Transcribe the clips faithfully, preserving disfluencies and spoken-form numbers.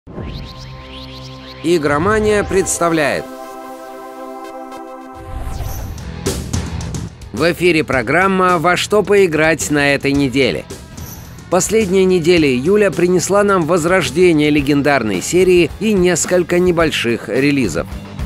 Игромания представляет. В эфире программа «Во что поиграть на этой неделе». Последняя неделя июля принесла нам возрождение легендарной серии и несколько небольших релизов.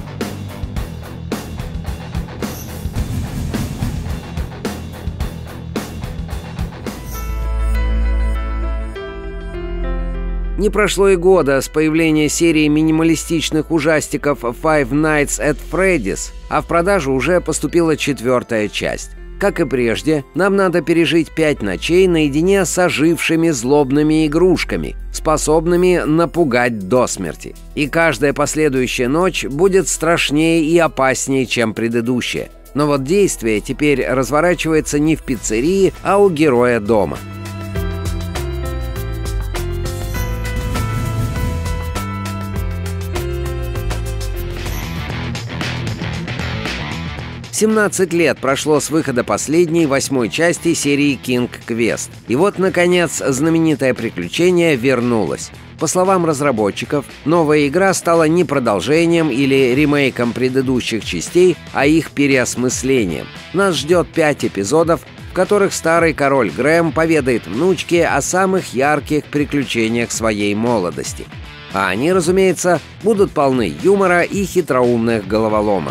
Не прошло и года с появления серии минималистичных ужастиков Five Nights at Freddy's, а в продажу уже поступила четвертая часть. Как и прежде, нам надо пережить пять ночей наедине с ожившими злобными игрушками, способными напугать до смерти. И каждая последующая ночь будет страшнее и опаснее, чем предыдущая. Но вот действие теперь разворачивается не в пиццерии, а у героя дома. семнадцать лет прошло с выхода последней, восьмой части серии King Quest. И вот, наконец, знаменитое приключение вернулось. По словам разработчиков, новая игра стала не продолжением или ремейком предыдущих частей, а их переосмыслением. Нас ждет пять эпизодов, в которых старый король Грэм поведает внучке о самых ярких приключениях своей молодости. А они, разумеется, будут полны юмора и хитроумных головоломок.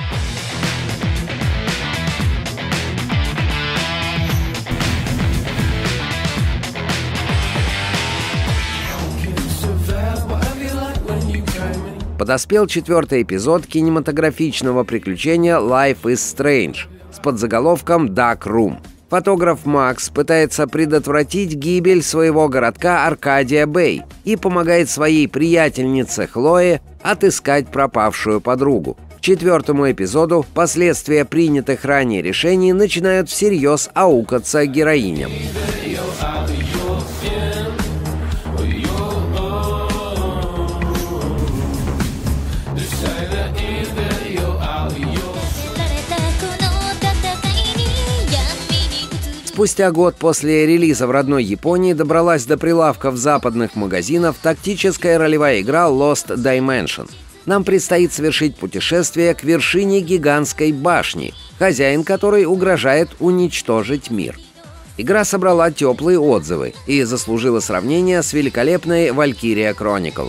Подоспел четвертый эпизод кинематографичного приключения Life is Strange с подзаголовком Dark Room. Фотограф Макс пытается предотвратить гибель своего городка Аркадия-Бэй и помогает своей приятельнице Хлое отыскать пропавшую подругу. К четвертому эпизоду последствия принятых ранее решений начинают всерьез аукаться героиням. Спустя год после релиза в родной Японии добралась до прилавков западных магазинов тактическая ролевая игра Lost Dimension. Нам предстоит совершить путешествие к вершине гигантской башни, хозяин которой угрожает уничтожить мир. Игра собрала теплые отзывы и заслужила сравнение с великолепной Valkyria Chronicles.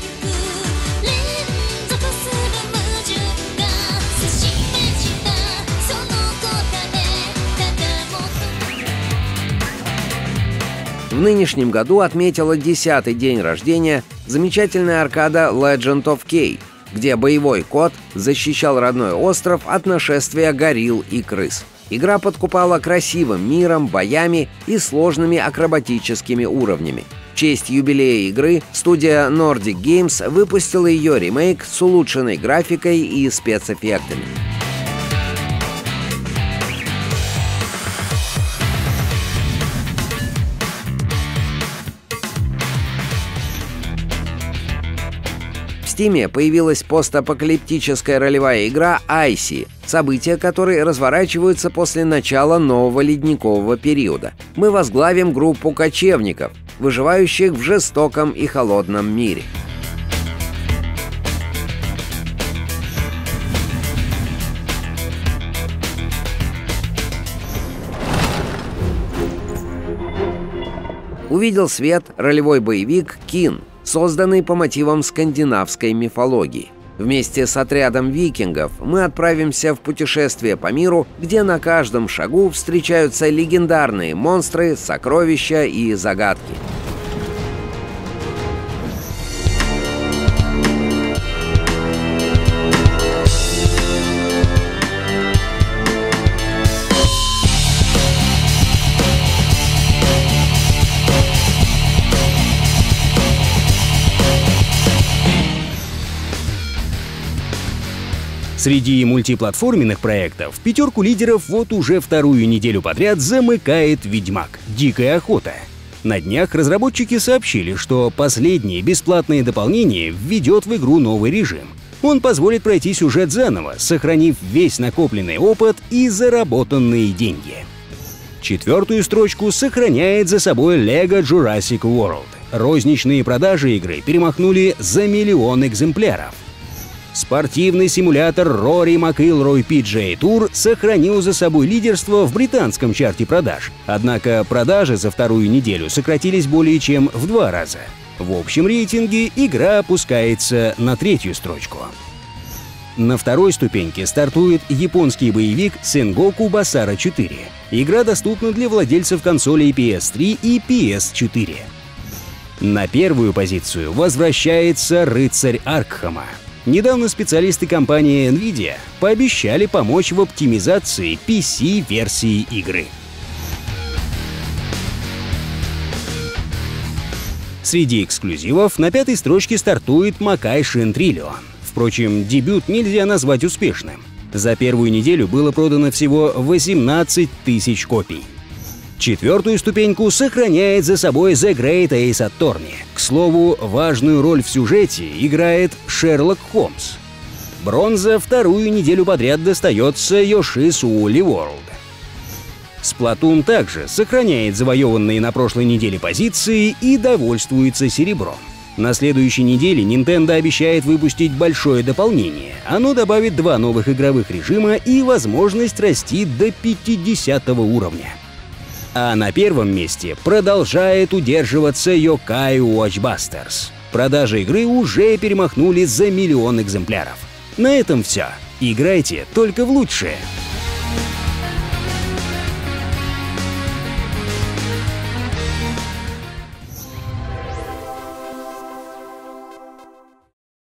В нынешнем году отметила десятый день рождения замечательная аркада Legend of Kay, где боевой кот защищал родной остров от нашествия горилл и крыс. Игра подкупала красивым миром, боями и сложными акробатическими уровнями. В честь юбилея игры студия Nordic Games выпустила ее ремейк с улучшенной графикой и спецэффектами. В Steam появилась постапокалиптическая ролевая игра Icy, события которой разворачиваются после начала нового ледникового периода. Мы возглавим группу кочевников, выживающих в жестоком и холодном мире. Увидел свет ролевой боевик Kin, созданный по мотивам скандинавской мифологии. Вместе с отрядом викингов мы отправимся в путешествие по миру, где на каждом шагу встречаются легендарные монстры, сокровища и загадки. Среди мультиплатформенных проектов пятерку лидеров вот уже вторую неделю подряд замыкает «Ведьмак. Дикая охота». На днях разработчики сообщили, что последнее бесплатное дополнение введет в игру новый режим. Он позволит пройти сюжет заново, сохранив весь накопленный опыт и заработанные деньги. Четвертую строчку сохраняет за собой Lego Jurassic World. розничные продажи игры перемахнули за миллион экземпляров. Спортивный симулятор Rory McIlroy пи джи эй Tour сохранил за собой лидерство в британском чарте продаж, однако продажи за вторую неделю сократились более чем в два раза. В общем рейтинге игра опускается на третью строчку. На второй ступеньке стартует японский боевик Sengoku Basara четыре. Игра доступна для владельцев консолей пи эс три и пи эс четыре. На первую позицию возвращается Рыцарь Аркхема. Недавно специалисты компании Nvidia пообещали помочь в оптимизации пи си-версии игры. Среди эксклюзивов на пятой строчке стартует Makai Shin Trillion. Впрочем, дебют нельзя назвать успешным. За первую неделю было продано всего восемнадцать тысяч копий. Четвертую ступеньку сохраняет за собой The Great Ace Attorney. К слову, важную роль в сюжете играет Шерлок Холмс. Бронза вторую неделю подряд достается Yoshi's Woolly World. Splatoon также сохраняет завоеванные на прошлой неделе позиции и довольствуется серебром. На следующей неделе Nintendo обещает выпустить большое дополнение. Оно добавит два новых игровых режима и возможность расти до пятидесятого уровня. А на первом месте продолжает удерживаться Yokai Watch Busters. Продажи игры уже перемахнули за миллион экземпляров. На этом все. Играйте только в лучшее.